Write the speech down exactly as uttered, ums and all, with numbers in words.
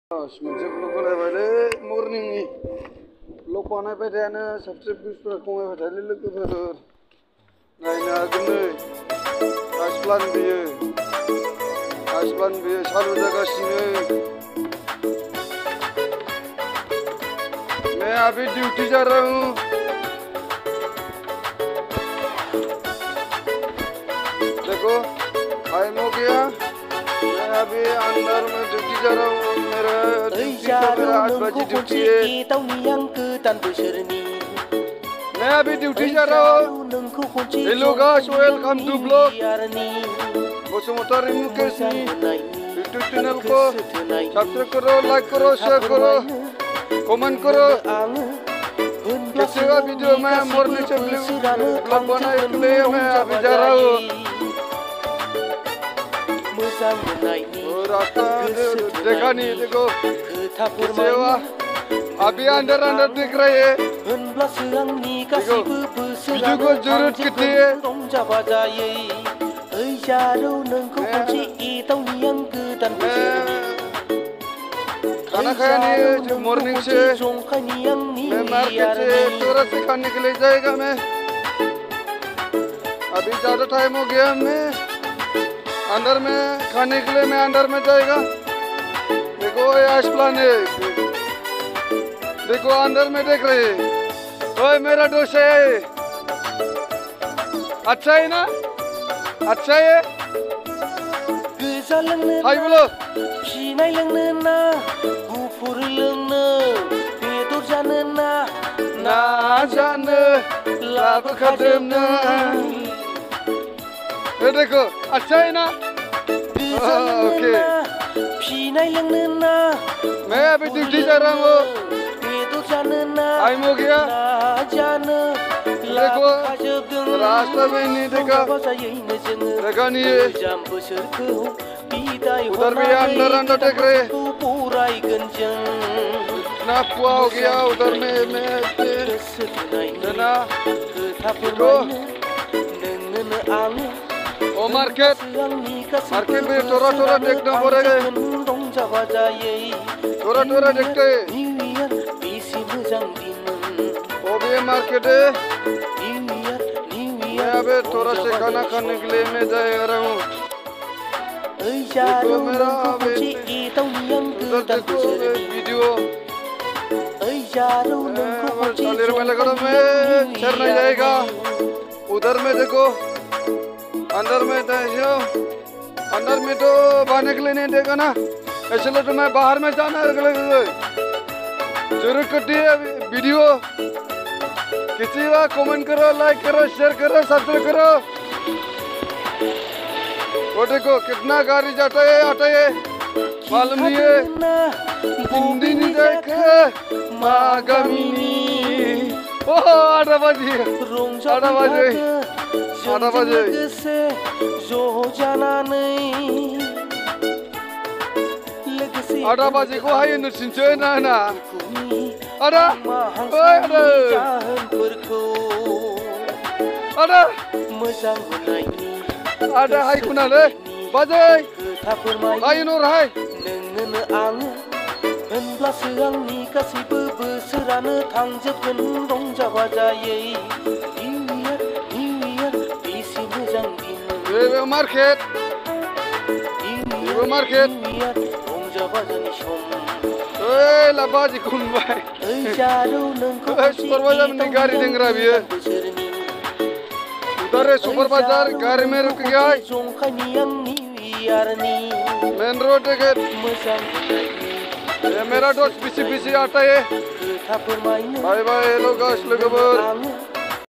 मोनसे blog बानायबायलै मर्निंनि blog बानायबाय थायानो साबसक्राइबार्सफोरा खमायबाय थायोलै लोगोफोर नायनो हागोन नै आइसप्लान बेयो आइसप्लान बेयो चालु जागासिनो मैं अभी ड्यूटी जा रहा हूँ देखो टाइम हो गया मैं अभी अंदर में ड्यूटी जा रहा हूँ मेरा ड्यूटी का मेरा आठ बजे ड्यूटी है मैं अभी ड्यूटी जा रहा हूँ hello guys welcome to blog Basumatary मुकेशनी यूट्यूब चैनल को सब्सक्राइब करो लाइक करो शेयर करो कमेंट करो कैसे हुआ वीडियो में मॉर्निंग से ब्लॉग बनाने के लिए मैं अभी जा रहा हूँ रास्ता देखा नहीं देखो कैसे हुआ अभी अंदर अंदर दिख रहे हैं देखो वीडियो को जरूरत कितनी है खाना खाया नहीं है जो मॉर्निंग से मैं मार्केट से थोड़ा से खाने के लिए जाएगा मैं अभी ज़्यादा टाइम हो गया मैं अंदर में खाने के लिए मैं अंदर में जाएगा देखो ये आइसप्लान है देखो अंदर में देख रहे ओए मेरा डोसा है अच्छा है ना अच्छा है हाय बोलो ना जानो लाबोखादोंनो ये देखो अच्छा है ना ओके मैं अभी ड्यूटी जा रहा हूँ टाइम हो गया देखो रास्ता में नहीं देखा देखा नहीं है उधर भी अंदर अंदर देख रहे इतना कुआ हो गया उधर में मैं ना देखो ओ मार्केट मार्केट में थोड़ा थोड़ा देखना पड़ेगा थोड़ा थोड़ा देखते वो भी मार्केट है मैं अभी थोड़ा से खाना खाने के लिए मैं जा रहा हूँ देखो मेरा उधर देखो वीडियो सालेर में लगा मैं चढ़ नहीं जाएगा उधर में देखो अंदर में देखो अंदर में तो बाहर के लिए नहीं देगा ना इसलिए तो मैं बाहर में जाना जरूर करती है वीडियो किसी का कमेंट करो लाइक करो शेयर करो सब्सक्राइब करो वो देखो कितना गाड़ी जाता है आता है मालूम नहीं है हिंदी नहीं देखे मागमिनी ओह आठ बजे आठ बजे आठ बजे आठ बजे को हाय नसिनसो ना ना आदा ओय आदा आदा आदा हाय कुनाले बाजै हाय नोर हाय होनब्लासो आंनि गासैबो बोसोरानो थांजोबगोन रंजा बाजायै निउ इयार निउ इयार बेसे मोजां दिन बेबो मार्केट बेबो मार्केट रंजा बाजानि सम ओइ लाबाजि खुनबाय ओइ जारौ नोंखौ सुपरबाजार में गाड़ी देंग्रा बियो उधर है सुपरबाजार गाड़ी में रुक गया है मेन रोड है ये मेरा दोस्त पीछे पीछे आता है बाय बाय हेलो गाइस लोगों